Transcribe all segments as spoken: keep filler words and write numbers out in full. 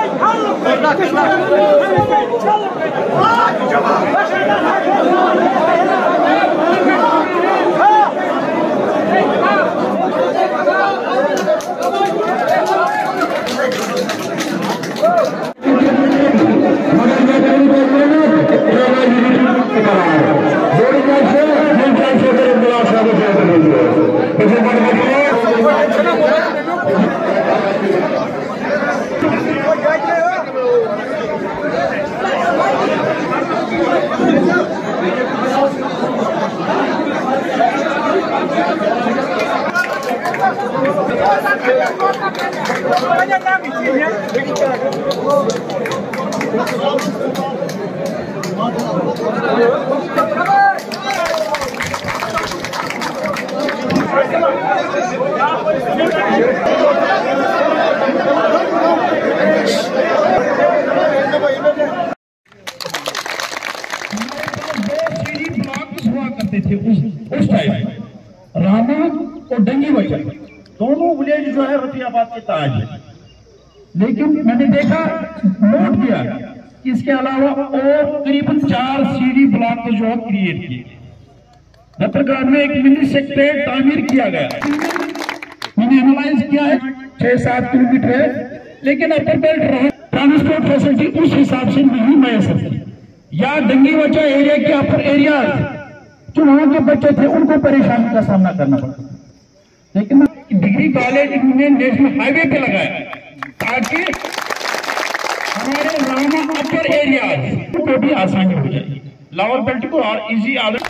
दोनों विलेज जो है रफियाबाद के ताज है, लेकिन मैंने देखा नोट किया कि इसके अलावा और करीबन चार सीडी ब्लॉक जो है क्रिएट किए। नत्रगार में एक मिनी सेक्रेटरीट तामीर किया गया, मैंने एनालाइज किया है छह सात किलोमीटर है, लेकिन अपर बेल्ट ट्रांसपोर्ट फैसिलिटी उस हिसाब से नहीं मैसर थी, या डंगी वचा एरिया के अपर एरिया जो वहां के बच्चे थे उनको परेशानी का सामना करना पड़ता। लेकिन डिग्री कॉलेज इन्होंने नेशनल हाईवे पे लगाया ताकि हमारे रामा अपर एरिया को भी आसानी हो जाए, लोअर बेल्ट को और इजी आदत।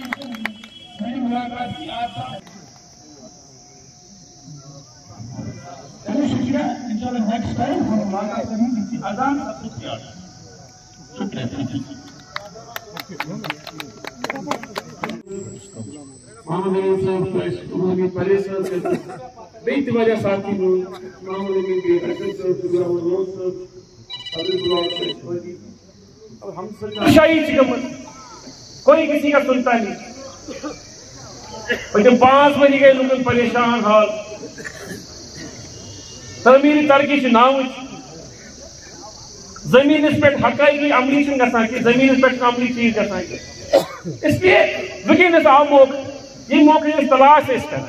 शुक्रिया, इंशाल्लाह नेक्स्ट टाइम हम मुलाकात करेंगे। अजान शुक्रिया। उन्होंने परेशान बेहद वजह साथी अब हम कोई किसी का सुनता नहीं। जब पांच बज गए लोग परेशान हाल तमीरी तरक्की नाव जमीन पे हकाई अमली जमीन पे अमली चीज ग इसलिए वनस आव मौका ये मौके तलाश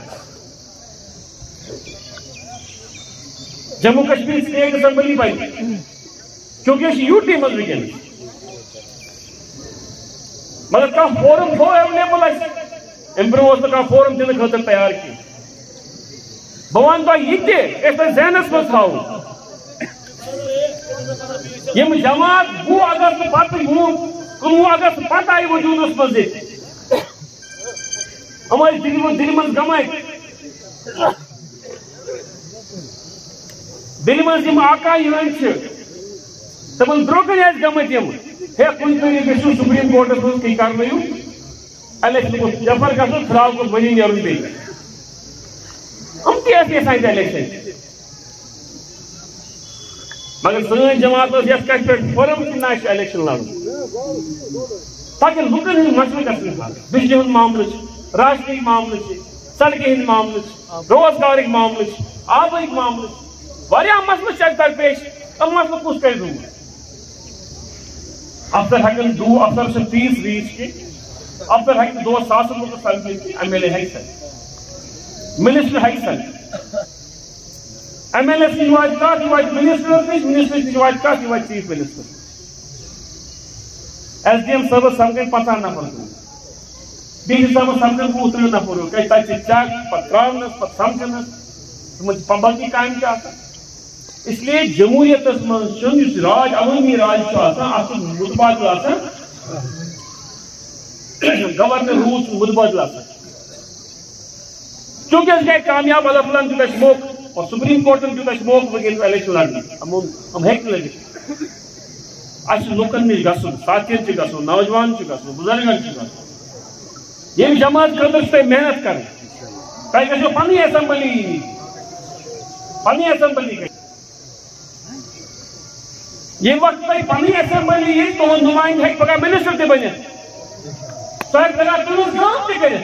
जम्मू कश्मीर स्टेट असम्बली बन क्योंकि यूटी मज वन मगर कह फोरम थो एवेलेबल अम ब्रो कह फोरम दिन खतर तैयार की बह वन तुम यह जहनस मज थो यम जमात गो अगस्त पत कुनवु अगस्त पत आई वजूदस मज हम दिल दिल मज गम दिल मज आका तमन द्रोकन गमत हे कुन तरीके सुप्रीम कोर्टस मज कई कर इलेक्शन जफर गो फिलहाल को बनी नुन बे हम तसान इलेक्शन मगर सन जमात कत पे फोरम कि ना इलेक्शन लड़न ताकि लुकन हंद मसल गल हल बिजली हूं मामल राशनिक मामल सड़क हंद मामल रोजगार मामल आबिक मामल वारिया मसल दरपेश तम मसल कुछ कर दूर अफसर हेकन दो अफसर से तीस रीच के अफसर हेकन दो सास रुपये सैलरी की एम एल ए हेक्सन मिनिस्टर हेक्सन एम एल ए सी वाज का सी वाज मिनिस्टर नीच मिनिस्टर सी वाज का सी वाज chief minister S D M सब समझ पता नफर डी सी सब समझ वो उतर नफर कह तक चेक पत त्रावनस पत समझनस बाकी काम क्या इसलिए जमहूरियत मज राज अवामी राज मुतबादल गवर्नर रूस मुतबादल चूंकि गए कामयाब अल्लाह ताला दित मौक और सुप्रीम कोर्टन दित मौक वह इलेक्शन लड़ने हम हेक लगित अस लुकन नश गन साथियन गन नौजवान गन बुजुर्गन गन ये जमात खतर तुम मेहनत कर तुम गो पी असम्बली पी असम्बली ये वक्त पी असम्बली तुद नुमाइंद हे पगह मिनिस्टर तक बन तुम पगह तुम काम कर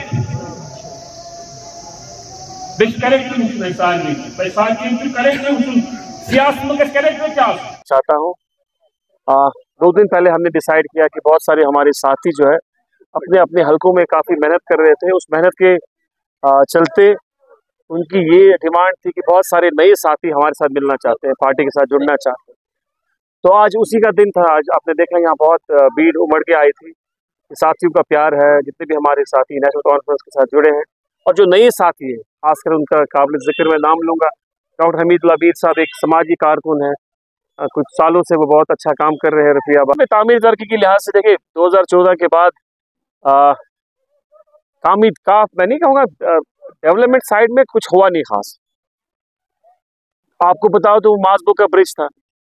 करेक्ट सारे सारे करेक्ट चाहता हूँ। दो दिन पहले हमने डिसाइड किया कि बहुत सारे हमारे साथी जो है अपने अपने हलकों में काफ़ी मेहनत कर रहे थे। उस मेहनत के आ, चलते उनकी ये डिमांड थी कि बहुत सारे नए साथी हमारे साथ मिलना चाहते हैं, पार्टी के साथ जुड़ना चाहते हैं। तो आज उसी का दिन था। आज आपने देखा यहाँ बहुत भीड़ उमड़ के आई थी। साथियों का प्यार है, जितने भी हमारे साथी नेशनल कॉन्फ्रेंस के साथ जुड़े हैं और जो नए साथी हैं, खासकर उनका काबिल जिक्र मैं नाम लूँगा। डॉक्टर हमीदुल्लाह बीर साहब एक समाजी कारकुन है, कुछ सालों से वो बहुत अच्छा काम कर रहे हैं रफियाबाद में। तामीर तरक्की के लिहाज से देखिए दो हज़ार चौदह के बाद आ, कामी काफ मैं नहीं कहूँगा, डेवलपमेंट साइड में कुछ हुआ नहीं खास। आपको बताओ तो माजबो का ब्रिज था,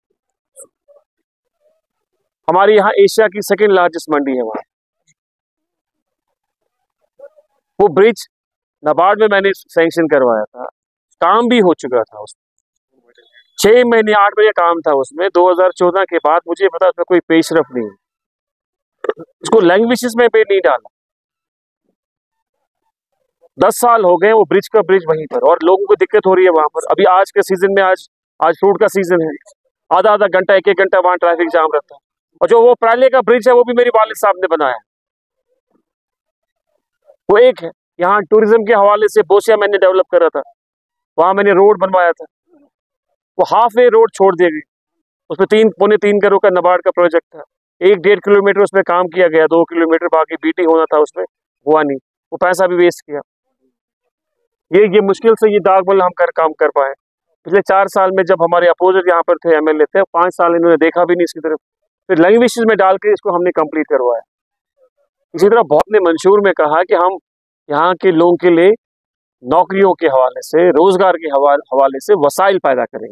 हमारे यहाँ एशिया की सेकेंड लार्जेस्ट मंडी है वहाँ। वो ब्रिज नाबार्ड में मैंने सैंक्शन करवाया था, काम भी हो चुका था उसमें। छह महीने आठ महीने काम था उसमें। दो हज़ार चौदह के बाद मुझे पता उसमें कोई पेशरफ नहीं है, उसको लैंग्वेजेस में पे नहीं डाला। दस साल हो गए वो ब्रिज का ब्रिज वहीं पर, और लोगों को दिक्कत हो रही है वहां पर। अभी आज के सीजन में, आज आज फ्रूट का सीजन है, आधा आधा घंटा एक एक घंटा वहां ट्रैफिक जाम रहता है। और जो वो पराले का ब्रिज है वो भी मेरे वालिद साहब ने बनाया। वो एक है यहाँ टूरिज्म के हवाले से बोसिया मैंने डेवलप करा था, वहां मैंने रोड बनवाया था। वो हाफ वे रोड छोड़ दी गई, उसमें तीन पौने तीन करोड़ का नाबार्ड का प्रोजेक्ट था। एक डेढ़ किलोमीटर उसमें काम किया गया, दो किलोमीटर बाकी बीटी होना था, उसमें हुआ नहीं। वो पैसा भी वेस्ट किया। ये ये मुश्किल से ये दागबल हम कर काम कर पाए। पिछले चार साल में जब हमारे अपोजिट यहाँ पर थे एमएलए थे, पाँच साल इन्होंने देखा भी नहीं इसकी तरफ। फिर लैंग्वेजेस में डाल के इसको हमने कंप्लीट करवाया। इसी तरह बहुत ने मंशूर में कहा कि हम यहाँ के लोगों के लिए नौकरियों के हवाले से, रोजगार के हवाले से वसाइल पैदा करेंगे।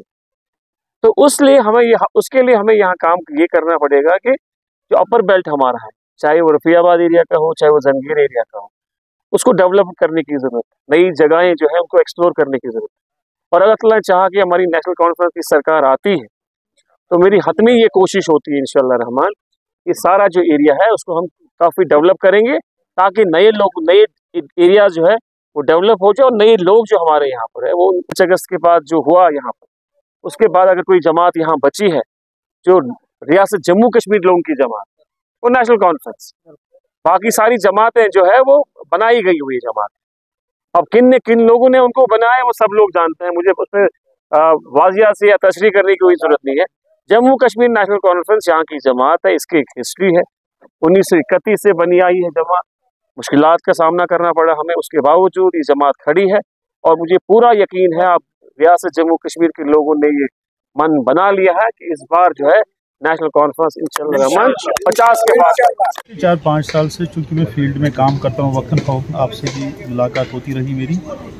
तो उसलिए हमें यह उसके लिए हमें यहाँ काम ये करना पड़ेगा कि जो अपर बेल्ट हमारा है, चाहे वो रफियाबाद एरिया का हो, चाहे वो जंगीर एरिया का हो, उसको डेवलप करने की ज़रूरत है। नई जगहें जो है उनको एक्सप्लोर करने की ज़रूरत है। और अगर अल्लाह चाहा कि हमारी नेशनल कॉन्फ्रेंस की सरकार आती है तो मेरी हतमी ये कोशिश होती है इंशाअल्लाह रहमान, ये सारा जो एरिया है उसको हम काफ़ी डेवलप करेंगे, ताकि नए लोग, नए एरिया जो है वो डेवलप हो जाए। और नए लोग जो हमारे यहाँ पर है, वो पाँच अगस्त के बाद जो हुआ यहाँ पर, उसके बाद अगर कोई जमात यहाँ बची है जो रियासत जम्मू कश्मीर लोगों की जमात, वो नेशनल कॉन्फ्रेंस। बाकी सारी जमातें जो है वो बनाई गई हुई जमात। अब किन ने किन लोगों ने उनको बनाया वो सब लोग जानते हैं, मुझे उसमें वाजिया से या तशरीह करने की कोई जरूरत नहीं है। जम्मू कश्मीर नेशनल कॉन्फ्रेंस यहाँ की जमात है, इसकी एक हिस्ट्री है। उन्नीस सौ इकतीस से बनी आई है जमात, मुश्किलात का सामना करना पड़ा हमें, उसके बावजूद ये जमात खड़ी है। और मुझे पूरा यकीन है, अब रियासत जम्मू कश्मीर के लोगों ने ये मन बना लिया है कि इस बार जो है नेशनल कॉन्फ्रेंस इंशाअल्लाह पचास के बाद। चार पाँच साल से चूँकि मैं फील्ड में काम करता हूँ, वक्तन फ़ौक़न आपसे भी मुलाकात होती रही मेरी।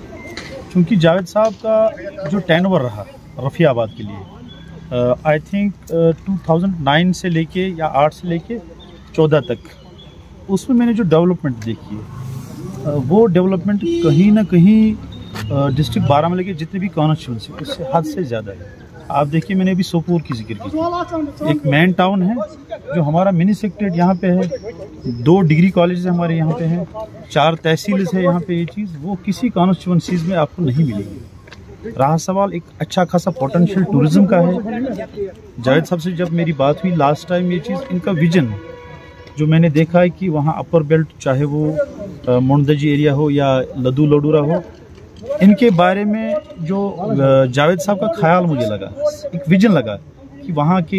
चूँकि जावेद साहब का जो टेनवर रहा रफ़ियाबाद के लिए, I think two thousand nine से लेके या आठ से लेके चौदह तक, उसमें मैंने जो डेवलपमेंट देखी है, वो डेवलपमेंट कहीं ना कहीं डिस्ट्रिक्ट बारामूला के जितने भी कॉन्स्टिट्यूंसी उससे हद से ज़्यादा है। आप देखिए, मैंने अभी सोपोर की जिक्र की, एक मेन टाउन है जो हमारा मिनी सेक्रेटरीट यहाँ पे है, दो डिग्री कॉलेज हमारे यहाँ पे हैं, चार तहसील है यहाँ पे। ये चीज़ वो किसी कॉन्स्टिट्यूंसीज में आपको नहीं मिलेगी। रहा सवाल एक अच्छा खासा पोटेंशियल टूरिज्म का है। जावेद साहब से जब मेरी बात हुई लास्ट टाइम, ये चीज़ इनका विजन जो मैंने देखा है कि वहाँ अपर बेल्ट, चाहे वो मुंडजी एरिया हो या लदू लोडूरा हो, इनके बारे में जो जावेद साहब का ख्याल मुझे लगा, एक विजन लगा कि वहाँ के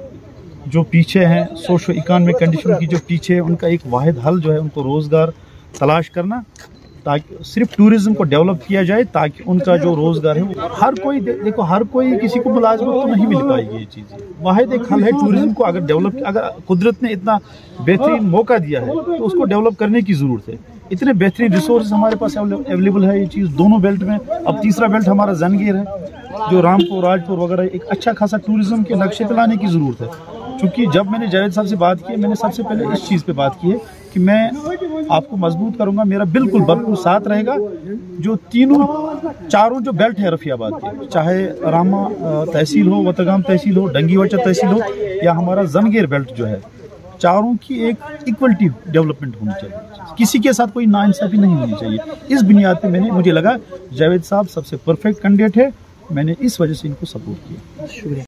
लोग जो पीछे हैं, सोशो इकोनॉमिक कंडीशन की जो पीछे है, उनका एक वाहिद हल जो है उनको रोज़गार तलाश करना, ताकि सिर्फ टूरिज्म को डेवलप किया जाए, ताकि उनका जो रोज़गार है वो हर कोई दे, देखो हर कोई किसी को मुलाजमत तो नहीं मिल पाएगी। ये चीज़ वाहिद एक हल है टूरिज्म को अगर डेवलप, अगर कुदरत ने इतना बेहतरीन मौका दिया है तो उसको डेवलप करने की ज़रूरत है। इतने बेहतरीन रिसोर्स हमारे पास अवेलेबल है, ये चीज़ दोनों बेल्ट में। अब तीसरा बेल्ट हमारा जंगीर है, जो रामपुर, राजपुर वगैरह, एक अच्छा खासा टूरिज्म के नक्शे पे लाने की ज़रूरत है। क्योंकि जब मैंने जावेद साहब से बात की, मैंने सबसे पहले इस चीज़ पे बात की है कि मैं आपको मजबूत करूंगा, मेरा बिल्कुल भरपूर साथ रहेगा। जो तीनों चारों जो बेल्ट है रफ़ियाबाद के, चाहे रामा तहसील हो, वतगाम तहसील हो, डंगीवचा तहसील हो, या हमारा जंगीर बेल्ट जो है, चारों की एक इक्वलिटी डेवलपमेंट होनी चाहिए, किसी के साथ कोई नाइंसाफी नहीं होनी चाहिए। इस बुनियाद पे मैंने मुझे लगा जावेद साहब सबसे परफेक्ट कैंडिडेट है मैंने इस वजह से इनको सपोर्ट किया। शुक्रिया।